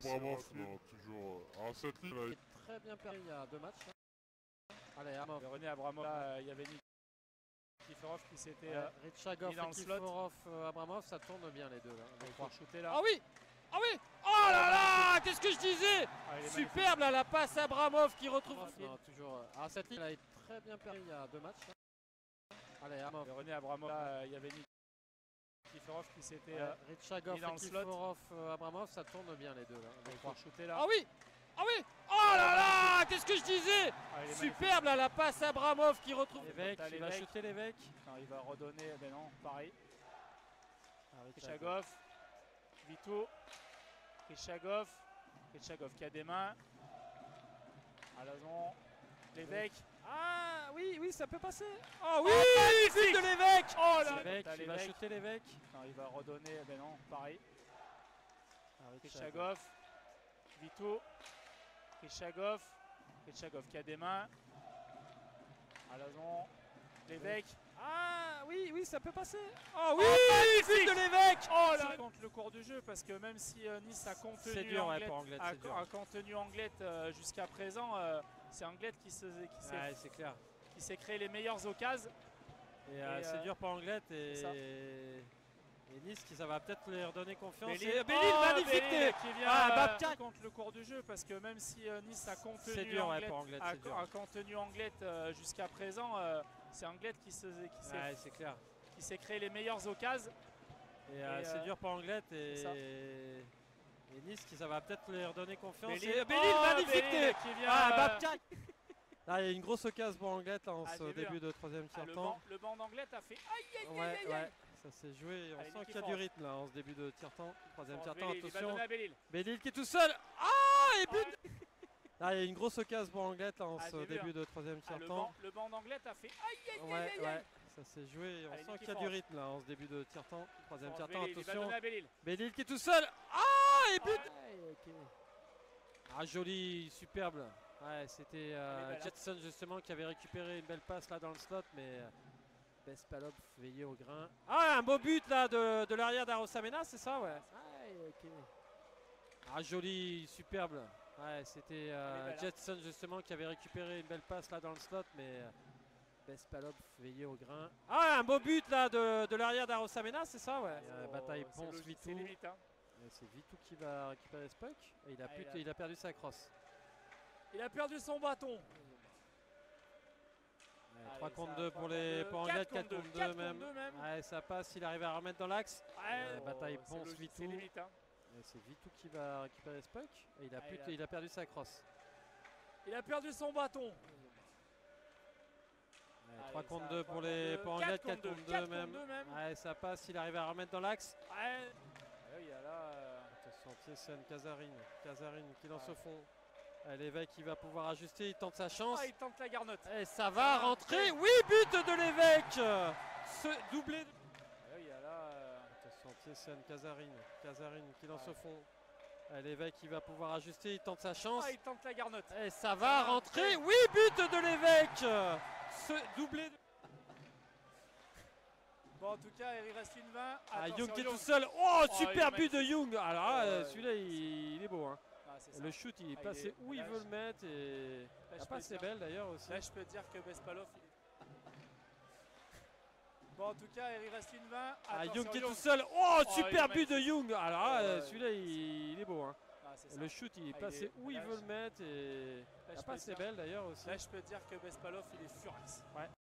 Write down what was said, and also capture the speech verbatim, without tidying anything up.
Abramov, là, toujours. Alors, cette ligne, là, est très bien perdu il y a deux matchs. Là. Allez, Abramov. René Abramov, là, il y avait Nikiforov qui s'était euh, Richagov mis dans et le slot. Nikiforov, euh, Abramov, ça tourne bien les deux. Là. pour pouvoir shooter là. Ah oui Ah oui Oh là là Qu'est-ce que je disais Ah, il est Superbe là, la passe Abramov qui retrouve. Non, toujours. euh, Ah, cette ligne là est très bien perdue il y a deux matchs. Là. Allez, Abramov. René Abramov, là, il y avait Nikiforov qui s'était euh, Richagov mis dans et le slot. Nikiforov, euh, Abramov, ça tourne bien les deux. Là. pour pouvoir shooter là. Ah oui Ah oui Oh là là Qu'est-ce que je disais Ah, il est Superbe là, la passe Abramov qui retrouve. L'évêque, il va shooter l'évêque. Non, il va redonner, ben non, pareil. Ah, Richagov, Vito, Richagov, Richagov qui a des mains. Alazon, l'évêque. Ah oui, oui, ça peut passer. Oh oui, Oh, but de l'évêque. Oh là, L'évêque, t'as il va l'évêque. shooter l'évêque. Non, il va redonner, ben non, pareil. Ah, Richagov, Vito, Richagov, Richagov qui a des mains. Alazon, l'évêque. Ah oui, oui, ça peut passer. Oh oui, Oh, but de l'évêque. Oh là, contre le cours du jeu parce que même si euh, Nice a contenu C'est dur, ouais, Anglette, pour Anglette, a, c'est dur. a contenu Anglette euh, jusqu'à présent, euh, c'est Anglette qui s'est qui s'est Ouais, c'est clair. qui s'est créé les meilleures occasions. Et, euh, Et, c'est euh, dur pour Anglette et, ça. et Nice qui ça va peut-être leur donner confiance. Bellil, Et- Bellil, oh, magnifique. Bellil qui vient Ah, euh, Babka. contre le cours du jeu parce que même si euh, Nice a contenu C'est dur, ouais, Anglette, pour Anglette, a, c'est dur. a contenu Anglette euh, jusqu'à présent, euh, c'est Anglette qui s'est qui s'est Ouais, c'est clair. qui s'est créé les meilleures occasions. Et, euh, Et, c'est euh, dur pour Anglette et, ça. et Nice qui ça va peut-être leur donner confiance. Bellil, Et- oh, Bellil, magnifique. Bellil qui vient Ah, euh, Babka. Ah, il y a une grosse occasion pour Anglette là, en Ah, ce j'ai vu, début hein. de troisième ah, le tiers-temps. banc, le banc d'Anglette a fait aïe aïe aïe Ouais, aïe aïe. ouais, ça s'est joué. On Allez, sent qu'il y a Nikiforov. du rythme là en ce début de tiers-temps. Troisième Pour tiers-temps, Bellil, il va attention. donner à Bellil. Bellil qui est tout seul. Ah, et but. Oh, Ah, il y a une grosse occasion pour Anglette là, en Ah, ce j'ai vu, début hein. de troisième ah, le tiers-temps. banc, le banc d'Anglette a fait aïe aïe aïe Ouais, aïe ouais, aïe. ça s'est joué. On Allez, sent qu'il y a Nikiforov. du rythme là en ce début de tiers-temps. Troisième Pour tiers-temps, Bellil, il va attention. donner à Bellil. Bellil qui est tout seul. Ah, et but. Ouais. Ah, joli, superbe. Ouais, c'était euh, Elle est belle, hein. Jetson justement qui avait récupéré une belle passe là dans le slot, mais euh, Bespalov veillé au grain. Ah, un beau but là de, de l'arrière d'Arosamena, c'est ça, ouais. Ah, joli, superbe. Ouais, c'était euh, Elle est belle, hein. Jetson justement qui avait récupéré une belle passe là dans le slot, mais euh, Bespalov veillé au grain. Ah, un beau but là de, de l'arrière d'Arosamena, c'est ça, ouais. Et, euh, Oh, bataille c'est Ponce logique, Vitou. c'est limite, hein. Et c'est Vitou qui va récupérer ce puck. Et il a, Ah, plus- il a- il a perdu sa crosse. Il a perdu son bâton. Ouais, Allez, trois ça contre va, deux trois pour, contre les, deux, pour quatre Anglette, quatre contre deux, contre deux quatre même. contre deux même. Ouais, ça passe, il arrive à remettre dans l'axe. Ouais, bataille c'est Ponce logique, Vitou. c'est limite, hein. Et c'est Vitou qui va récupérer ce puck. Et il a, Ah, plus- il a- il a perdu sa crosse. Il a perdu son bâton. Ouais, Allez, trois ça contre va, deux trois pour, contre les, deux, pour quatre Anglette, contre quatre deux, contre deux quatre même. contre deux même. Ouais, ça passe, il arrive à remettre dans l'axe. Ouais. Oui, il y a là. euh, Attention, Thiessen, Kazarine. Kazarine qui lance Ouais. au fond. Allez, l'évêque il va pouvoir ajuster, il tente sa chance. Ah, il tente la garnotte. Et ça va rentrer. Oui, but de l'évêque. Ce doublé. de- Oui, il y a là. euh, Attention, Thiessen, Kazarine. Kazarine qui lance Ouais. au fond. Allez, l'évêque il va pouvoir ajuster, il tente sa chance. Ah, il tente la garnotte. Et ça va rentrer. Oui, but de l'évêque. Ce doublé. de- Bon, en tout cas, il reste une vingt. Ah, Attention, Young qui est Young. tout seul. Oh, il super est but de Young. Alors là, Ouais, euh, ouais. celui-là, il, il est beau. Hein. Ah, c'est ça. Le shoot, il est Ah, il placé est- où il là, veut je- le mettre. Et Là, la je passe peux est dire- belle d'ailleurs aussi. Là, je peux dire que Bespalov. il est- Bon, en tout cas, il reste une vingt. Ah, Attention, Young qui est Young. tout seul. Oh, il super est but de Young. Alors là, Ouais, euh, ouais. celui-là, il, il est beau. Hein. Ah, c'est ça. Le shoot, il est Ah, il placé est- où il là, veut je- le mettre. Et Là, la je peux passe est dire- belle d'ailleurs aussi. Là, je peux dire que Bespalov, il est furax. Ouais.